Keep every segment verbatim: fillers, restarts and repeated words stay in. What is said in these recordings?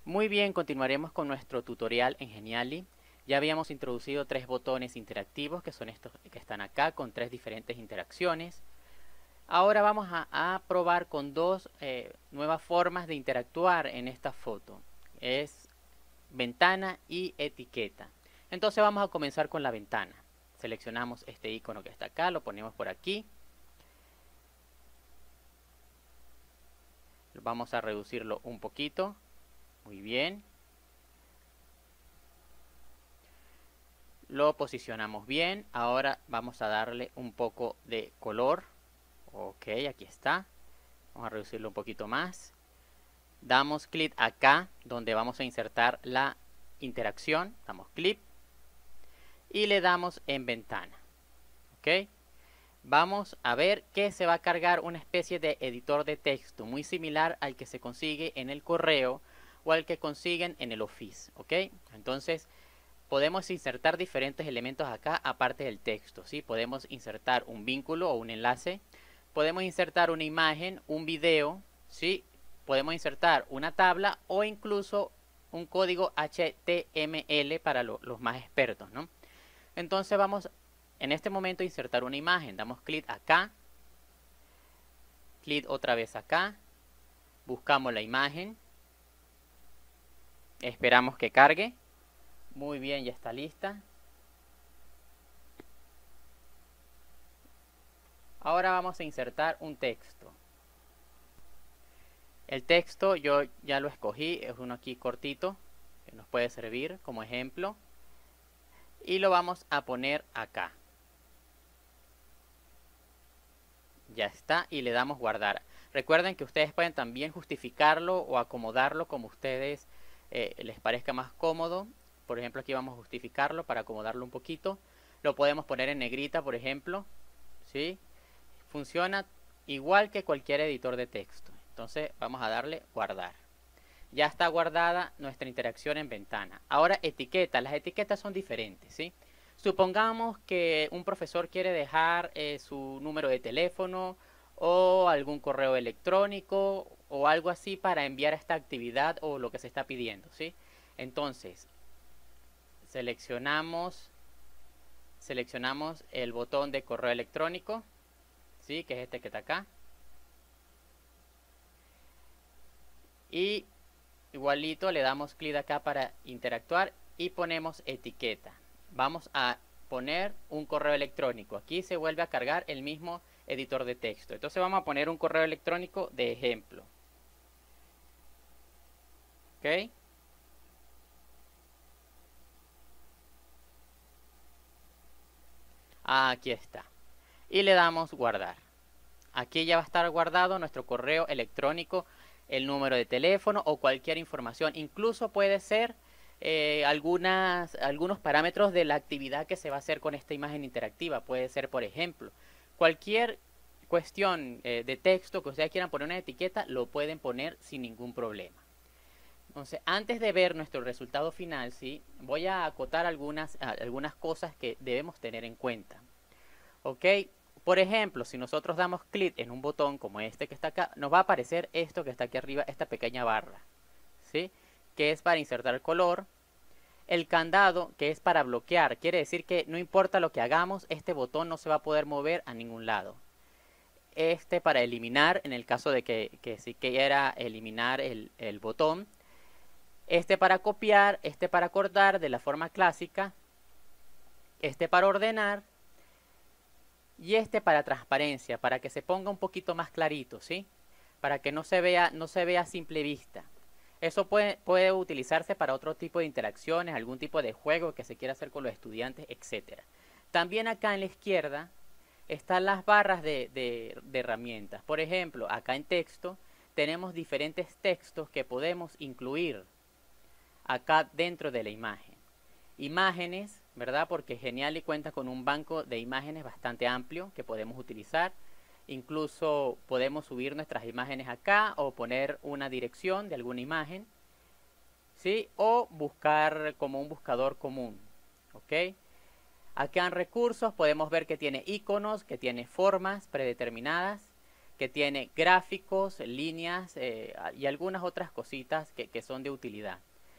Muy bien, continuaremos con nuestro tutorial en Geniali. Ya habíamos introducido tres botones interactivos que son estos que están acá con tres diferentes interacciones. Ahora vamos a, a probar con dos eh, nuevas formas de interactuar en esta foto. Es ventana y etiqueta. Entonces vamos a comenzar con la ventana. Seleccionamos este icono que está acá, lo ponemos por aquí. Vamos a reducirlo un poquito. Muy bien. Lo posicionamos bien. Ahora vamos a darle un poco de color. Ok, aquí está. Vamos a reducirlo un poquito más. Damos clic acá donde vamos a insertar la interacción. Damos clic. Y le damos en ventana. Ok. Vamos a ver que se va a cargar una especie de editor de texto muy similar al que se consigue en el correo o al que consiguen en el Office. Ok. Entonces podemos insertar diferentes elementos acá aparte del texto, ¿sí? Podemos insertar un vínculo o un enlace, podemos insertar una imagen, un video, ¿sí? Podemos insertar una tabla o incluso un código H T M L para lo, los más expertos, ¿no? Entonces vamos en este momento a insertar una imagen, damos clic acá, clic otra vez acá, buscamos la imagen, esperamos que cargue. Muy bien, ya está lista. Ahora vamos a insertar un texto. El texto yo ya lo escogí, es uno aquí cortito, que nos puede servir como ejemplo. Y lo vamos a poner acá. Ya está, y le damos guardar. Recuerden que ustedes pueden también justificarlo o acomodarlo como ustedes eh, les parezca más cómodo. Por ejemplo, aquí vamos a justificarlo para acomodarlo un poquito. Lo podemos poner en negrita, por ejemplo. ¿Sí? Funciona igual que cualquier editor de texto. Entonces vamos a darle guardar. Ya está guardada nuestra interacción en ventana. Ahora etiqueta. Las etiquetas son diferentes, ¿sí? Supongamos que un profesor quiere dejar eh, su número de teléfono o algún correo electrónico o algo así para enviar esta actividad o lo que se está pidiendo, ¿sí? Entonces, seleccionamos, seleccionamos el botón de correo electrónico, ¿sí? Que es este que está acá. Y igualito le damos clic acá para interactuar y ponemos etiqueta. Vamos a poner un correo electrónico. Aquí se vuelve a cargar el mismo editor de texto. Entonces vamos a poner un correo electrónico de ejemplo. ¿Ok? Aquí está. Y le damos guardar. Aquí ya va a estar guardado nuestro correo electrónico, el número de teléfono o cualquier información. Incluso puede ser eh, algunas, algunos parámetros de la actividad que se va a hacer con esta imagen interactiva. Puede ser, por ejemplo, cualquier cuestión eh, de texto que ustedes quieran poner una etiqueta, lo pueden poner sin ningún problema. Entonces, antes de ver nuestro resultado final, ¿sí? Voy a acotar algunas, algunas cosas que debemos tener en cuenta. ¿Ok? Por ejemplo, si nosotros damos clic en un botón como este que está acá, nos va a aparecer esto que está aquí arriba, esta pequeña barra, ¿sí? Que es para insertar el color. El candado, que es para bloquear, quiere decir que no importa lo que hagamos, este botón no se va a poder mover a ningún lado. Este para eliminar, en el caso de que, que si quiera eliminar el, el botón. Este para copiar, este para cortar de la forma clásica. Este para ordenar. Y este para transparencia, para que se ponga un poquito más clarito, ¿sí? Para que no se vea, no se vea a simple vista. Eso puede, puede utilizarse para otro tipo de interacciones, algún tipo de juego que se quiera hacer con los estudiantes, etcétera. También acá en la izquierda están las barras de, de, de herramientas. Por ejemplo, acá en texto tenemos diferentes textos que podemos incluir acá dentro de la imagen. Imágenes, ¿verdad? Porque Geniali cuenta con un banco de imágenes bastante amplio que podemos utilizar. Incluso podemos subir nuestras imágenes acá o poner una dirección de alguna imagen, ¿sí? O buscar como un buscador común, ¿ok? Acá en recursos podemos ver que tiene iconos, que tiene formas predeterminadas, que tiene gráficos, líneas eh, y algunas otras cositas que, que son de utilidad.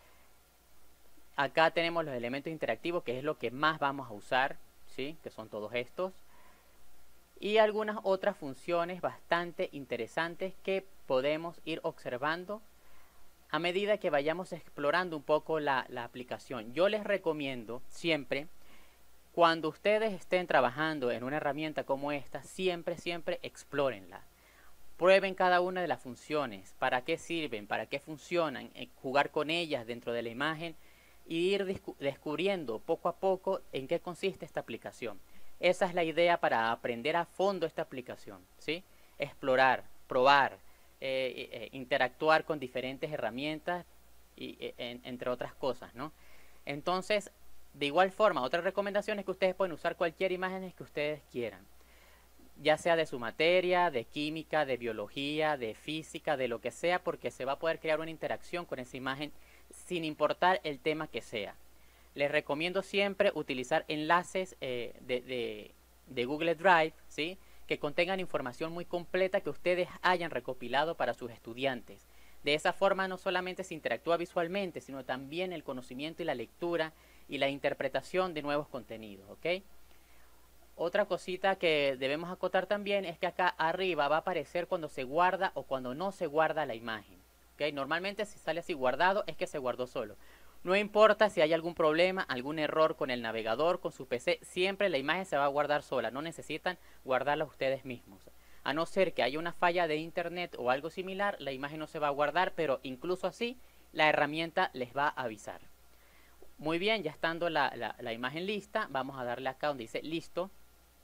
Acá tenemos los elementos interactivos, que es lo que más vamos a usar, ¿sí? Que son todos estos. Y algunas otras funciones bastante interesantes que podemos ir observando a medida que vayamos explorando un poco la, la aplicación. Yo les recomiendo siempre, cuando ustedes estén trabajando en una herramienta como esta, siempre, siempre explórenla. Prueben cada una de las funciones, para qué sirven, para qué funcionan, jugar con ellas dentro de la imagen y ir descubriendo poco a poco en qué consiste esta aplicación. Esa es la idea para aprender a fondo esta aplicación, ¿sí? Explorar, probar, eh, eh, interactuar con diferentes herramientas, y, eh, en, entre otras cosas, ¿no? Entonces, de igual forma, otra recomendación es que ustedes pueden usar cualquier imagen que ustedes quieran, ya sea de su materia, de química, de biología, de física, de lo que sea, porque se va a poder crear una interacción con esa imagen sin importar el tema que sea. Les recomiendo siempre utilizar enlaces eh, de, de, de Google Drive, ¿sí? Que contengan información muy completa que ustedes hayan recopilado para sus estudiantes. De esa forma no solamente se interactúa visualmente, sino también el conocimiento y la lectura y la interpretación de nuevos contenidos, ¿ok? Otra cosita que debemos acotar también es que acá arriba va a aparecer cuando se guarda o cuando no se guarda la imagen, ¿ok? Normalmente si sale así guardado es que se guardó solo. No importa si hay algún problema, algún error con el navegador, con su P C, siempre la imagen se va a guardar sola, no necesitan guardarla ustedes mismos. A no ser que haya una falla de internet o algo similar, la imagen no se va a guardar, pero incluso así la herramienta les va a avisar. Muy bien, ya estando la, la, la imagen lista, vamos a darle acá donde dice listo.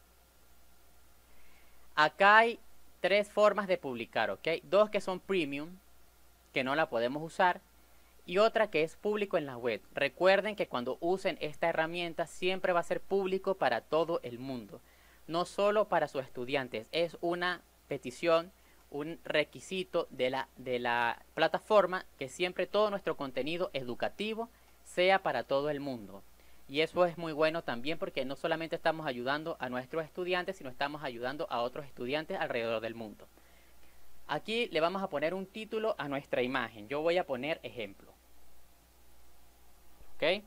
Acá hay tres formas de publicar, ¿ok? Dos que son premium, que no la podemos usar, y otra que es público en la web. Recuerden que cuando usen esta herramienta siempre va a ser público para todo el mundo, no solo para sus estudiantes. Es una petición, un requisito de la, de la plataforma que siempre todo nuestro contenido educativo sea para todo el mundo. Y eso es muy bueno también porque no solamente estamos ayudando a nuestros estudiantes, sino estamos ayudando a otros estudiantes alrededor del mundo. Aquí le vamos a poner un título a nuestra imagen. Yo voy a poner ejemplo. ¿Ok?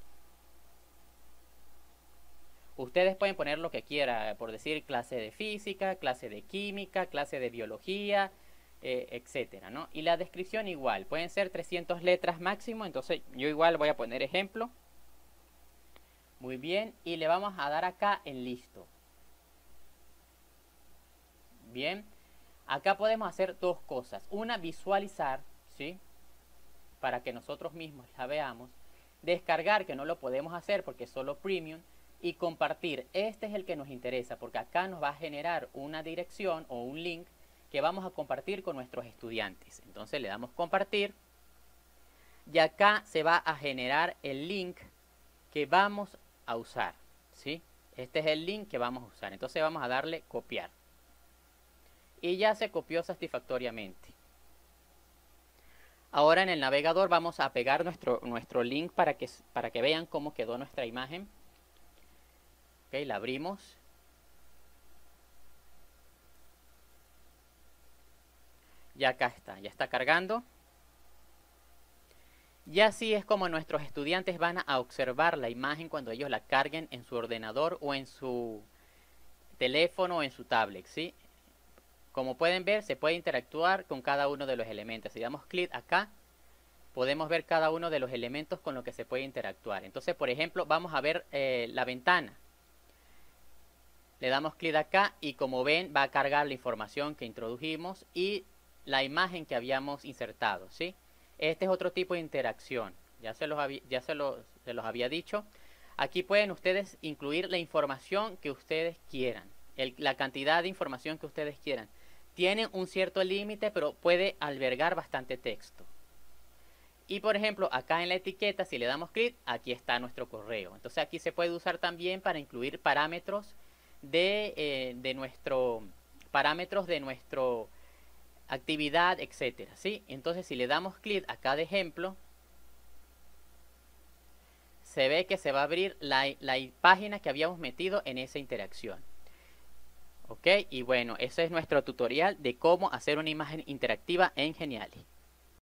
Ustedes pueden poner lo que quieran, por decir clase de física, clase de química, clase de biología, eh, etcétera, ¿no? Y la descripción igual, pueden ser trescientas letras máximo, entonces yo igual voy a poner ejemplo. Muy bien, y le vamos a dar acá en listo. Bien, acá podemos hacer dos cosas. Una, visualizar, ¿sí? Para que nosotros mismos la veamos. Descargar, que no lo podemos hacer porque es solo premium. Y compartir, este es el que nos interesa porque acá nos va a generar una dirección o un link que vamos a compartir con nuestros estudiantes. Entonces le damos compartir y acá se va a generar el link que vamos a usar, ¿sí? Este es el link que vamos a usar. Entonces vamos a darle copiar. Y ya se copió satisfactoriamente. Ahora en el navegador vamos a pegar nuestro, nuestro link para que, para que vean cómo quedó nuestra imagen. Ok, la abrimos. Ya acá está, ya está cargando. Y así es como nuestros estudiantes van a observar la imagen cuando ellos la carguen en su ordenador o en su teléfono o en su tablet, ¿sí? Como pueden ver, se puede interactuar con cada uno de los elementos. Si damos clic acá, podemos ver cada uno de los elementos con los que se puede interactuar. Entonces, por ejemplo, vamos a ver eh, la ventana. Le damos clic acá y como ven va a cargar la información que introdujimos y la imagen que habíamos insertado, ¿sí? Este es otro tipo de interacción. Ya se los había, ya se los, se los había dicho. Aquí pueden ustedes incluir la información que ustedes quieran. El, la cantidad de información que ustedes quieran. Tienen un cierto límite, pero puede albergar bastante texto. Y por ejemplo, acá en la etiqueta, si le damos clic, aquí está nuestro correo. Entonces aquí se puede usar también para incluir parámetros de, eh, de nuestro parámetros de nuestro actividad, etcétera, ¿sí? Entonces si le damos clic acá de ejemplo, se ve que se va a abrir la, la página que habíamos metido en esa interacción. Ok, y bueno, ese es nuestro tutorial de cómo hacer una imagen interactiva en Geniali.